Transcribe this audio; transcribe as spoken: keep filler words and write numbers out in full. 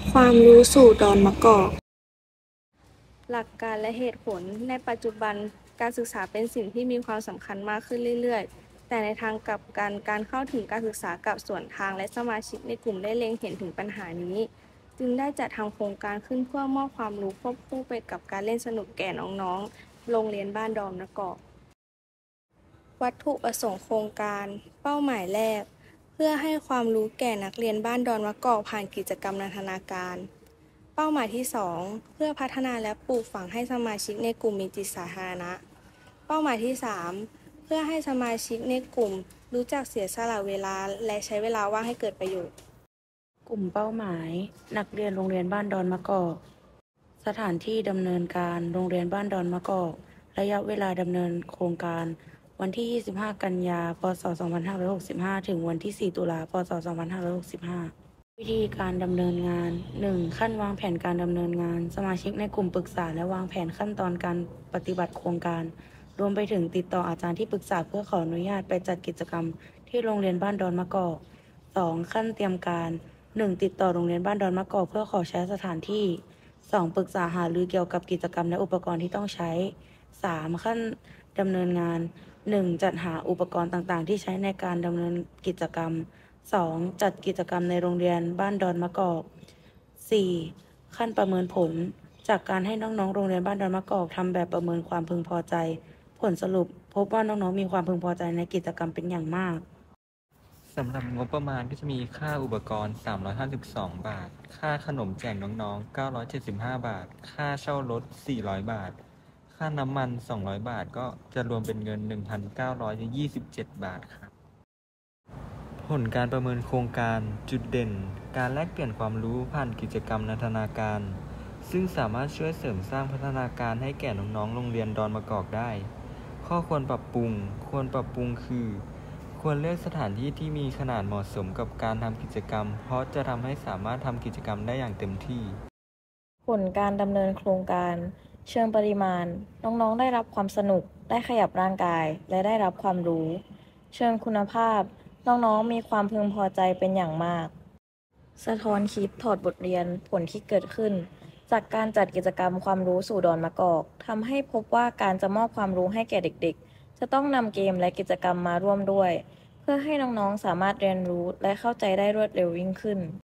ความรู้สู่ดอนมะกอกหลักการและเหตุผลในปัจจุบันการศึกษาเป็นสิ่งที่มีความสำคัญมากขึ้นเรื่อยๆ แต่ในทางกลับกันการเข้าถึงการศึกษากับส่วนทางและสมาชิกในกลุ่มได้เล็งเห็นถึงปัญหานี้จึงได้จัดทำโครงการขึ้นเพื่อมอบความรู้ควบคู่ไปกับการเล่นสนุกแก่น้องๆ โรงเรียนบ้านดอนมะกอกวัตถุประสงค์โครงการเป้าหมายแรกเพื่อให้ความรู้แก่นักเรียนบ้านดอนมะกอกผ่านกิจกรรมนันทนาการเป้าหมายที่สองเพื่อพัฒนาและปลูกฝังให้สมาชิกในกลุ่มมีจิตสาธารณะเป้าหมายที่สามเพื่อให้สมาชิกในกลุ่มรู้จักเสียสละเวลาและใช้เวลาว่างให้เกิดประโยชน์กลุ่มเป้าหมายนักเรียนโรงเรียนบ้านดอนมะกอกสถานที่ดำเนินการโรงเรียนบ้านดอนมะกอกระยะเวลาดำเนินโครงการวันที่ยี่สิบห้ากันยาพศสองพันห้าร้อยหกสิบห้าถึงวันที่สี่ตุลาพศสองพันห้าร้อยหกสิบห้าวิธีการดำเนินงาน หนึ่ง ขั้นวางแผนการดำเนินงานสมาชิกในกลุ่มปรึกษาและวางแผนขั้นตอนการปฏิบัติโครงการรวมไปถึงติดต่ออาจารย์ที่ปรึกษาเพื่อขออนุญาตไปจัดกิจกรรมที่โรงเรียนบ้านดอนมะกอก สอง ขั้นเตรียมการหนึ่งติดต่อโรงเรียนบ้านดอนมะกอกเพื่อขอใช้สถานที่ สอง ปรึกษาหารือเกี่ยวกับกิจกรรมและอุปกรณ์ที่ต้องใช้ สาม ขั้นดำเนินงาน หนึ่ง จัดหาอุปกรณ์ต่างๆที่ใช้ในการดำเนินกิจกรรม สอง จัดกิจกรรมในโรงเรียนบ้านดอนมะกอก สี่ ขั้นประเมินผล จากการให้น้องๆโรงเรียนบ้านดอนมะกอกทำแบบประเมินความพึงพอใจ ผลสรุปพบว่าน้องๆมีความพึงพอใจในกิจกรรมเป็นอย่างมากสำหรับงบประมาณก็จะมีค่าอุปกรณ์สามร้อยห้าสิบสองบาท ค่าขนมแจกน้องๆเก้าร้อยเจ็ดสิบห้าบาท ค่าเช่ารถสี่ร้อยบาท ค่าน้ำมันสองร้อยบาทก็จะรวมเป็นเงิน หนึ่งพันเก้าร้อยยี่สิบเจ็ดบาทครับผลการประเมินโครงการจุดเด่นการแลกเปลี่ยนความรู้ผ่านกิจกรรมนันทนาการซึ่งสามารถช่วยเสริมสร้างพัฒนาการให้แก่น้องๆโรงเรียนดอนมะกอกได้ข้อควรปรับปรุงควรปรับปรุงคือควรเลือกสถานที่ที่มีขนาดเหมาะสมกับการทำกิจกรรมเพราะจะทำให้สามารถทำกิจกรรมได้อย่างเต็มที่ผลการดำเนินโครงการเชิงปริมาณน้องๆได้รับความสนุกได้ขยับร่างกายและได้รับความรู้เชิงคุณภาพน้องๆมีความพึงพอใจเป็นอย่างมากสะท้อนคิดถอดบทเรียนผลที่เกิดขึ้นจากการจัดกิจกรรมความรู้สู่ดอนมะกอกทำให้พบว่าการจะมอบความรู้ให้แก่เด็กๆจะต้องนำเกมและกิจกรรมมาร่วมด้วยเพื่อให้น้องๆสามารถเรียนรู้และเข้าใจได้รวดเร็วยิ่งขึ้น